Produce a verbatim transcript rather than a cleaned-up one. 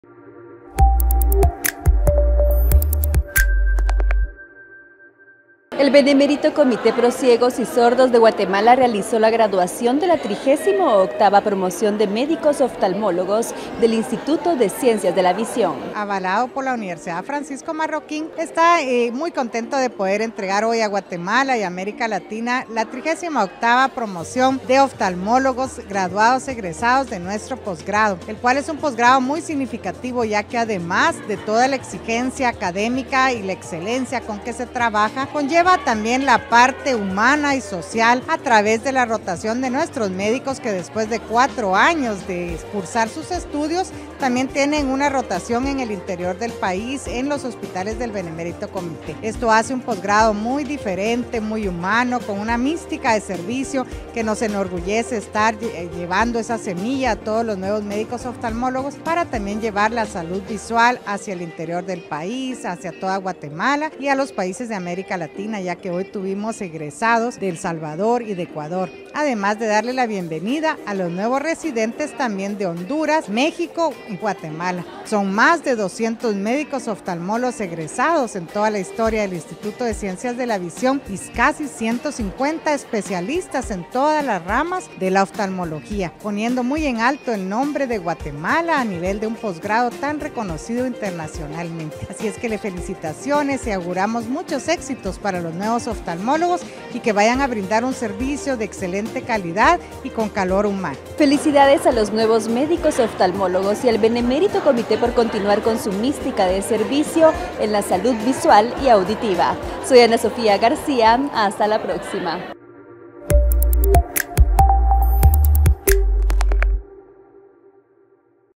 El Benemérito Comité Pro Ciegos y Sordos de Guatemala realizó la graduación de la trigésima octava promoción de médicos oftalmólogos del Instituto de Ciencias de la Visión. Avalado por la Universidad Francisco Marroquín, está eh, muy contento de poder entregar hoy a Guatemala y América Latina la trigésima octava promoción de oftalmólogos graduados egresados de nuestro posgrado, el cual es un posgrado muy significativo, ya que además de toda la exigencia académica y la excelencia con que se trabaja, conlleva también la parte humana y social a través de la rotación de nuestros médicos, que después de cuatro años de cursar sus estudios también tienen una rotación en el interior del país en los hospitales del Benemérito Comité. Esto hace un posgrado muy diferente, muy humano, con una mística de servicio que nos enorgullece estar llevando esa semilla a todos los nuevos médicos oftalmólogos para también llevar la salud visual hacia el interior del país, hacia toda Guatemala y a los países de América Latina, ya que hoy tuvimos egresados de El Salvador y de Ecuador, además de darle la bienvenida a los nuevos residentes también de Honduras, México y Guatemala. Son más de doscientos médicos oftalmólogos egresados en toda la historia del Instituto de Ciencias de la Visión y casi ciento cincuenta especialistas en todas las ramas de la oftalmología, poniendo muy en alto el nombre de Guatemala a nivel de un posgrado tan reconocido internacionalmente. Así es que le felicitaciones y auguramos muchos éxitos para los nuevos oftalmólogos y que vayan a brindar un servicio de excelente calidad y con calor humano. Felicidades a los nuevos médicos oftalmólogos y al Benemérito Comité por continuar con su mística de servicio en la salud visual y auditiva. Soy Ana Sofía García, hasta la próxima.